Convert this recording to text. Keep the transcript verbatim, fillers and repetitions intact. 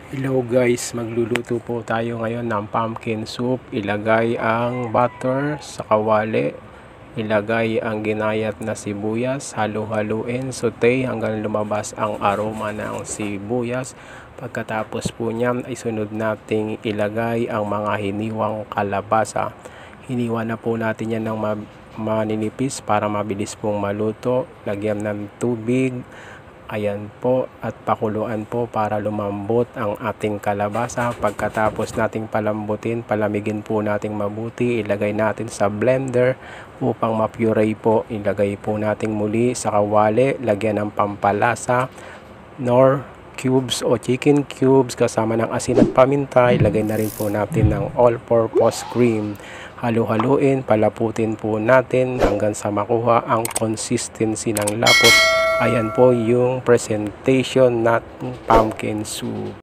Hello guys, magluluto po tayo ngayon ng pumpkin soup. Ilagay ang butter sa kawali, ilagay ang ginayat na sibuyas, halu-haluin, saute hanggang lumabas ang aroma ng sibuyas. Pagkatapos po niyan ay sunod nating ilagay ang mga hiniwang kalabasa. Hiniwa na po natin yan ng maninipis para mabilis pong maluto. Lagyan ng tubig. Ayan po, at pakuluan po para lumambot ang ating kalabasa. Pagkatapos nating palambutin, palamigin po nating mabuti. Ilagay natin sa blender upang ma-puree po. Ilagay po nating muli sa kawali. Lagyan ng pampalasa, nor cubes o chicken cubes kasama ng asin at paminta. Ilagay na rin po natin ng all-purpose cream. Halu-haluin, palaputin po natin hanggang sa makuha ang consistency ng lapot. Ayan po yung presentation natin pumpkin soup.